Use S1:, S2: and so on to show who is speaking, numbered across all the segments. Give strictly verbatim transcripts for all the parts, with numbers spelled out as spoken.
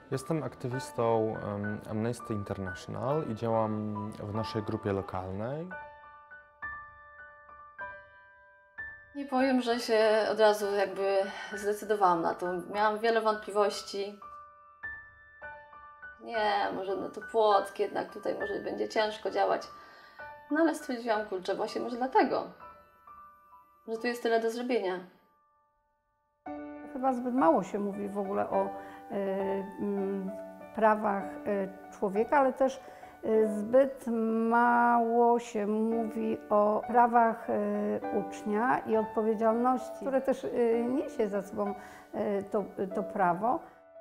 S1: Jestem aktywistą um, Amnesty International i działam w naszej grupie lokalnej.
S2: Nie powiem, że się od razu jakby zdecydowałam na to. Miałam wiele wątpliwości. Nie, może no to Płock, jednak tutaj może będzie ciężko działać. No ale stwierdziłam, kurczę, właśnie może dlatego, że tu jest tyle do zrobienia.
S3: Chyba zbyt mało się mówi w ogóle o y, y, prawach y, człowieka, ale też y, zbyt mało się mówi o prawach y, ucznia i odpowiedzialności, które też y, niesie za sobą y, to, to prawo.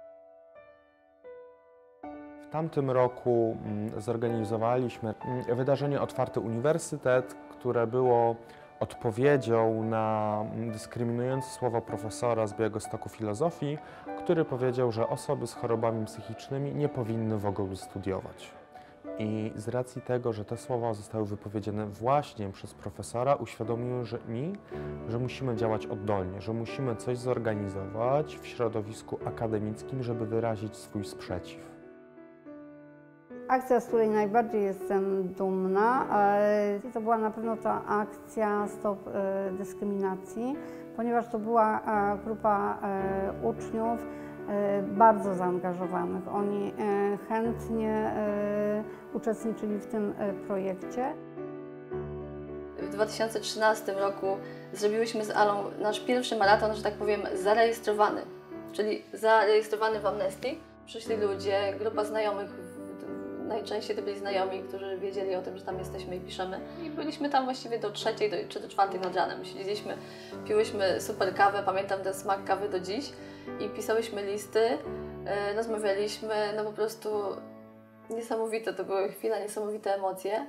S1: W tamtym roku zorganizowaliśmy wydarzenie Otwarty Uniwersytet, które było odpowiedzią na dyskryminujące słowa profesora z Białegostoku Filozofii, który powiedział, że osoby z chorobami psychicznymi nie powinny w ogóle studiować. I z racji tego, że te słowa zostały wypowiedziane właśnie przez profesora, uświadomiły że mi, że musimy działać oddolnie, że musimy coś zorganizować w środowisku akademickim, żeby wyrazić swój sprzeciw.
S3: Akcja, z której najbardziej jestem dumna, to była na pewno ta akcja Stop Dyskryminacji, ponieważ to była grupa uczniów bardzo zaangażowanych. Oni chętnie uczestniczyli w tym projekcie.
S2: W dwa tysiące trzynastym roku zrobiłyśmy z Alą nasz pierwszy maraton, że tak powiem, zarejestrowany, czyli zarejestrowany w Amnesty. Przyszli ludzie, grupa znajomych. Najczęściej to byli znajomi, którzy wiedzieli o tym, że tam jesteśmy i piszemy. I byliśmy tam właściwie do trzeciej do, czy do czwartej nad ranem. Siedzieliśmy, piłyśmy super kawę, pamiętam ten smak kawy do dziś. I pisałyśmy listy, yy, rozmawialiśmy, no po prostu niesamowite to były chwile, niesamowite emocje.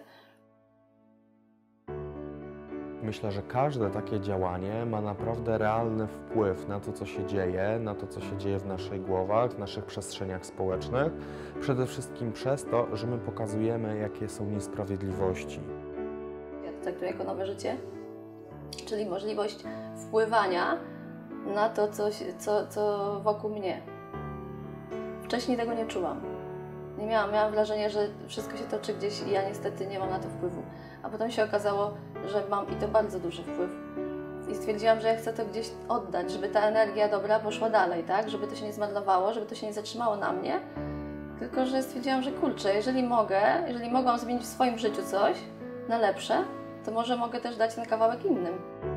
S1: Myślę, że każde takie działanie ma naprawdę realny wpływ na to, co się dzieje, na to, co się dzieje w naszych głowach, w naszych przestrzeniach społecznych. Przede wszystkim przez to, że my pokazujemy, jakie są niesprawiedliwości.
S2: Ja to traktuję jako nowe życie, czyli możliwość wpływania na to, co, co, co wokół mnie. Wcześniej tego nie czułam. Nie miałam, miałam wrażenie, że wszystko się toczy gdzieś i ja niestety nie mam na to wpływu. A potem się okazało, że mam i to bardzo duży wpływ. I stwierdziłam, że ja chcę to gdzieś oddać, żeby ta energia dobra poszła dalej, tak? Żeby to się nie zmarnowało, żeby to się nie zatrzymało na mnie. Tylko że stwierdziłam, że kurczę, jeżeli mogę, jeżeli mogłam zmienić w swoim życiu coś na lepsze, to może mogę też dać na kawałek innym.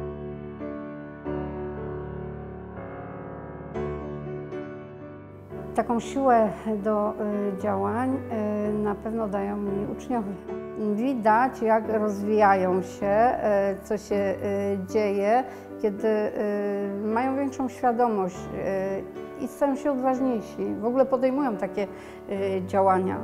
S3: Taką siłę do y, działań y, na pewno dają mi uczniowie. Widać, jak rozwijają się, y, co się y, dzieje, kiedy y, mają większą świadomość y, i stają się odważniejsi. W ogóle podejmują takie y, działania.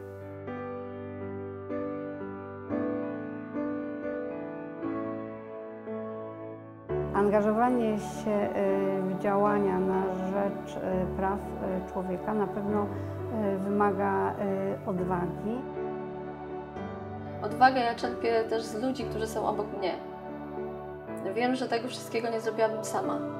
S3: Angażowanie się w działania na rzecz praw człowieka na pewno wymaga odwagi.
S2: Odwagę ja czerpię też z ludzi, którzy są obok mnie. Wiem, że tego wszystkiego nie zrobiłabym sama.